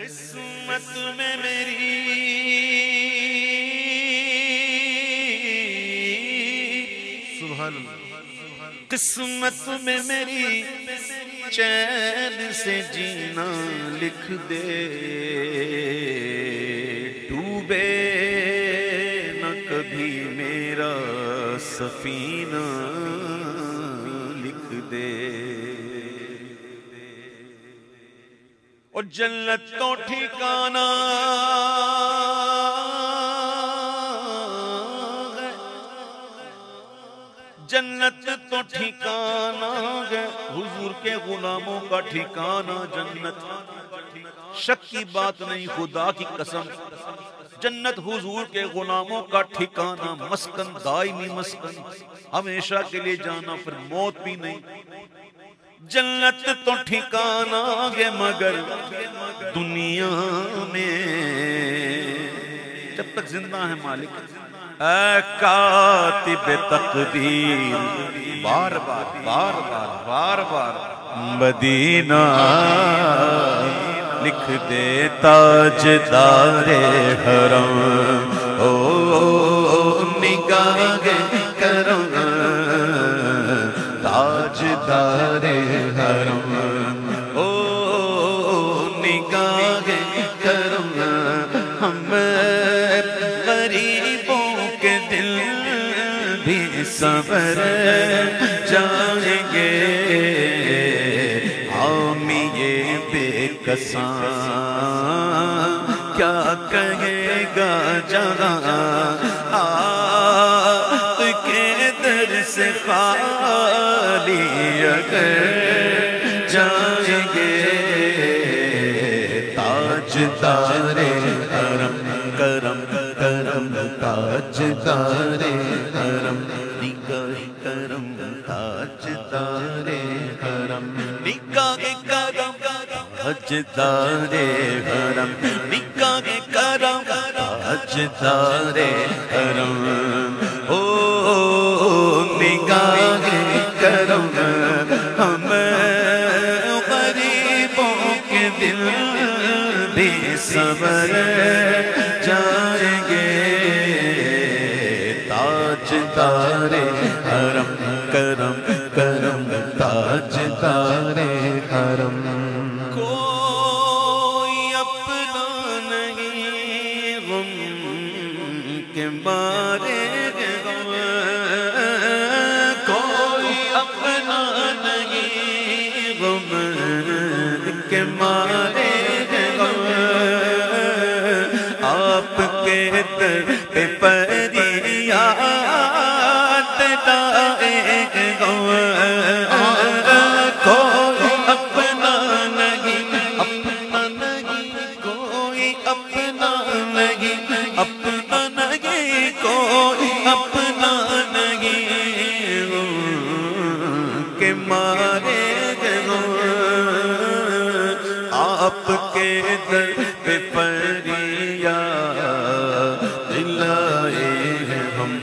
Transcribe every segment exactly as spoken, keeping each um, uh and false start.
قسمت میں میری سبحان اللہ، قسمت میں میری چین سے جینا لکھ دے، ڈوبے نہ کبھی میرا سفینہ لکھ دے، اور جنت تو ٹھکانہ ہے، جنت تو ٹھکانہ ہے، حضور کے غلاموں کا ٹھکانہ جنت، شک کی بات نہیں، خدا کی قسم جنت حضور کے غلاموں کا ٹھکانہ، مسکن، دائمی مسکن، ہمیشہ کے لیے جانا، پھر موت بھی نہیں۔ جنت تو ٹھکانہ ہے مگر دنیا میں جب تک زندہ ہے مالک، اے کاتب تقدیر، بار بار بار بار بار بار مدینہ لکھ دے، تاجدار حرم او نگاہ کرم، تاجدار حرم او نگاہ کرم، ہم غریبوں کے دل بھی سنور جائیں گے، عامی یہ بے کساں کیا کہے گا جہاں، آپ کے در سے خالی اگر جائیں گے، تاجدار حرم کرم کرم، تاجدار حرم نگاہ کرم، تاجدار حرم نگاہ کرم، تاجدار حرم نگاہ کرم، تاجدار حرم او نگاہ کرم، ہم غریبوں کے دل بھی سنور جائیں گے، تاجدار حرم کرم کرم، تاجدار حرم۔ کوئی اپنا نہیں غم کے مارے غم، کوئی اپنا نہیں غم کے مارے غم، آپ کے در پہ فریاد لائے غم، کوئی اپنا نہیں، اپنا نہیں کوئی اپنا نہیں، اپنا نہیں کوئی اپنا نہیں کہ مارے غم، آپ کے در پہ فریاد لائے ہم،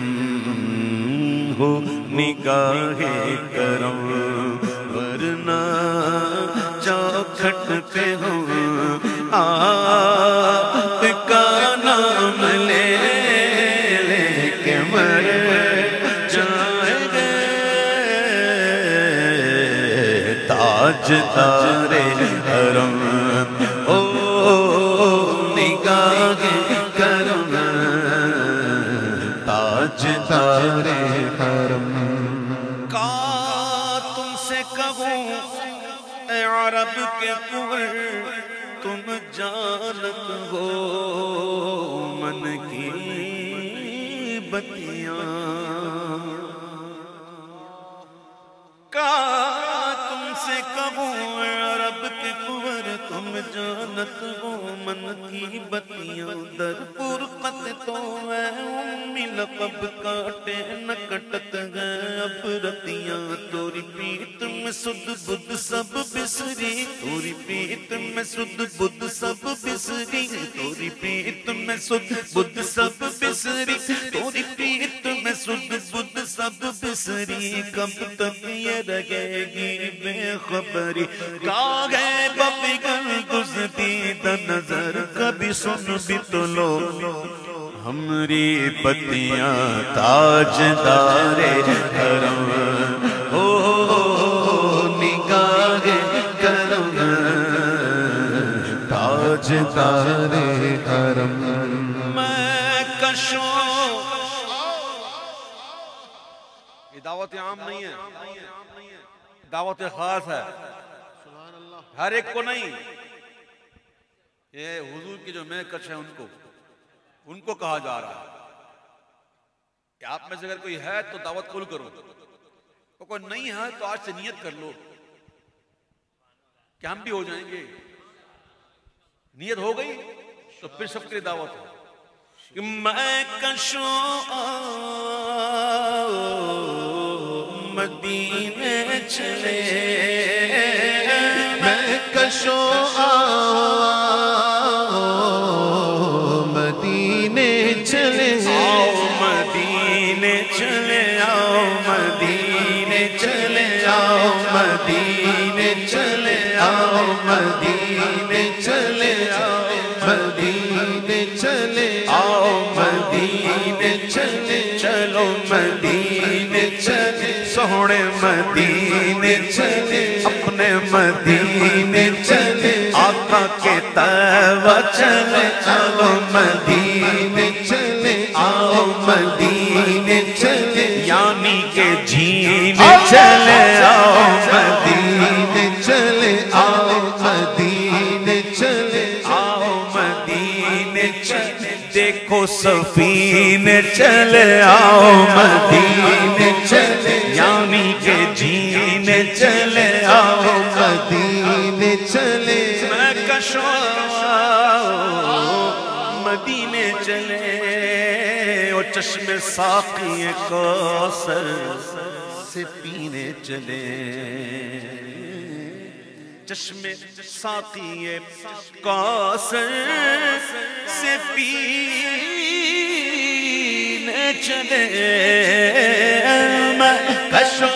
ہو نگاہ کرم ورنہ چوکھٹ پہ ہوں، آپ کا نام لے لے کے مر جائیں گے، تاجدار حرم او نگاہ کرم، تاجدار حرم۔ کا تم سے کہوں اے عرب کے کنور، تم جانت ہو من کی بتیاں، کا تم سے کہوں اے عرب کے کنور، تم جانت ہو من کی بتیاں، در فرقت تو اے امی لقب کاٹے نہ کٹت گئے اب رتیاں، توری پیٹ میں سد بدھ سب بسری، توری پیٹ میں سد بدھ سب بسری، توری پیٹ میں سد بدھ سب بسری، توری پیٹ میں سد بدھ سب بسری، کب تک یہ رہے گی بے خبری، کہاں ہے بپگل گزدیدہ نظر کبھی سن بھی تو لو ہمری بتیاں تاجدار حرم ہو نگاہ کرم تاجدار حرم میں کشوں یہ دعوت عام نہیں ہے دعوت خاص ہے ہر ایک کو نہیں یہ حضور کی جو میں کش ہے ان کو ان کو کہا جا رہا ہے کہ آپ میں سے اگر کوئی ہے تو دعوت قبول کرو تو کوئی نہیں ہے تو آج سے نیت کر لو کہ ہم بھی ہو جائیں گے نیت ہو گئی تو پھر سب کے لیے دعوت ہے کہ میں کشوں مدینے چلے میں کشوں مدینے چلے آؤ مدینے چلے آؤ مدینے چلے آؤ مدینے چلے آؤ مدینے چلے آؤ مدینے چلے آؤ مدینے چلے چلو مدینے چلے سونے مدینے چلے اپنے مدینے چلے آقا کے طیبہ چلے چلو مدینے چلے آؤ مدینے چلے یعنی کہ جینے چلے آؤ مدینے چلے آؤ مدینے چلے آؤ مدینے چلے دیکھو سفینے چلے آؤ مدینے چلے یعنی کہ جینے چلے آؤ مدینے چلے میں کشوں مدینے چلے اور چشم ساقی کوثر سے پینے چلے چشم ساقی کوثر سے پینے چلے میں کشوں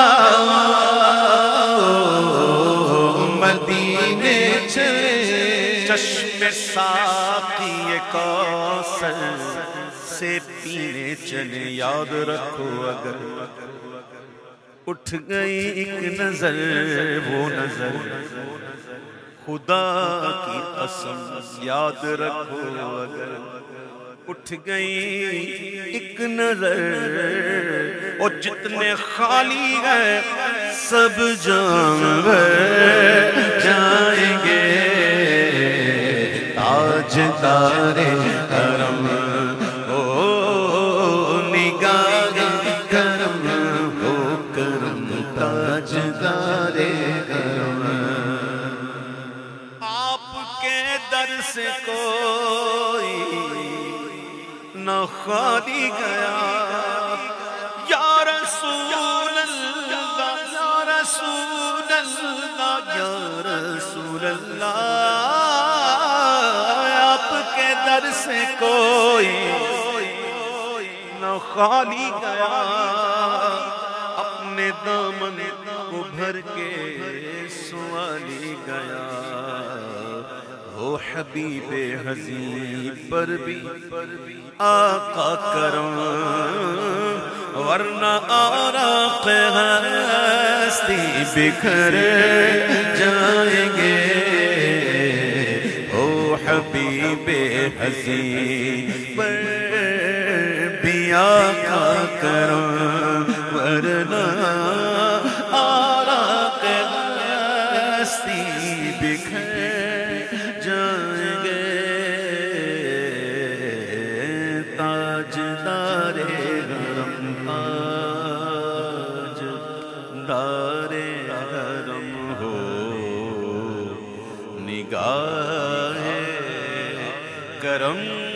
مدینے چلے چشم ساقی کوثر سے پینے چلے یاد رکھو اگر اٹھ گئی ایک نظر وہ نظر خدا کی قسم یاد رکھو اگر اٹھ گئی ایک نظر اور جتنے خالی ہیں سب جانور جائیں گے تاجدار حرم او نگاہ کرم ہو کرم تاجدار حرم آپ کے در سے کوئی نہ خالی گیا یا رسول اللہ یا رسول اللہ یا رسول اللہ آپ کے در سے کوئی نہ خالی گیا اپنے دامن کو بھر کے سوالی گیا ہو حبیب حضیب پر بھی آقا کرم ورنہ آراق ہستی بکھر جائیں گے ہو حبیب حضیب پر بھی آقا کرم ورنہ آراق ہستی بکھر جائیں گے تاجدار حرم تاجدار حرم ہو نگاہ کرم